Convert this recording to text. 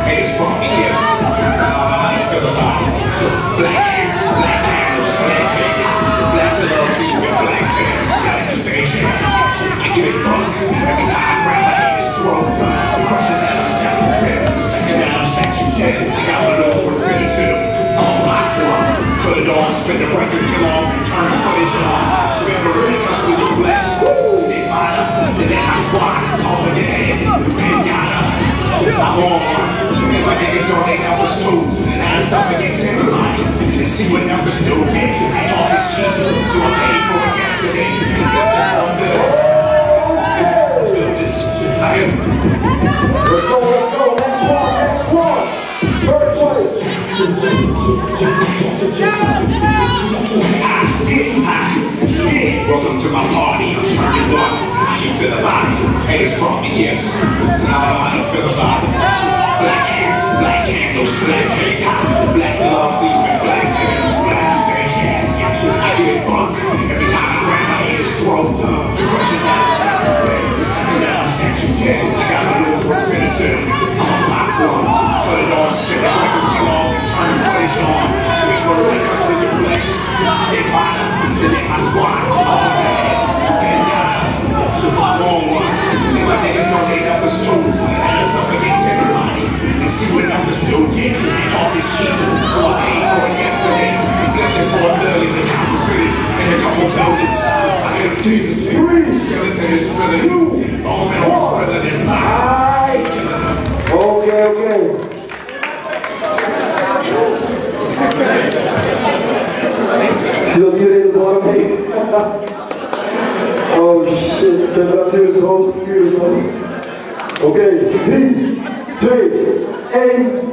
Hey, it's funky gifts. How you feel about it? Black hands, black candles, black cake, black gloves, even black tails, black station. I get it drunk every time I grab my hand, it's throat. It crushes out of second pit. Second down, section 10. I got one of those with fitted to them. All black one. Put it on, spin the record, kill off, and turn the footage on. Spin the really cuts to the flesh. Stick by the, then at my squad, all in your head, pinata. I'm on one. And my niggas on their numbers too. And it's up against everybody. And see what numbers do. Yeah, all is cheap. So I paid for it yesterday. Let's go, next one. First place. Welcome to my party, I'm turning one. How you feel about it? Hey, it's funky gifts. How you feel about it? Black hands, black candles, black cake, black gloves, even black tails, black station. I get drunk every time I grab my hand, it's throat. The crushes out of second down, section 10. I got my nose with fitted to them. I'm a popcorn. Put it on, spin the record, kill off, and turn the footage on. Spin the really cuts to your flesh. Stick by them, then let my squad. All day, pinata. I'm on one. And my niggas on their numbers too. And it's up against everybody. And see what numbers do, yeah. All is cheap, so I paid for it yesterday. Flipped it for $1 million, and counterfeited in a couple buildings. I hit a team, skeleton is filling. All metal is filling in my Okay. Still muted at the bottom, hey? Oh shit, the doctor's home, computer's home. Okay, 3, 2, 1.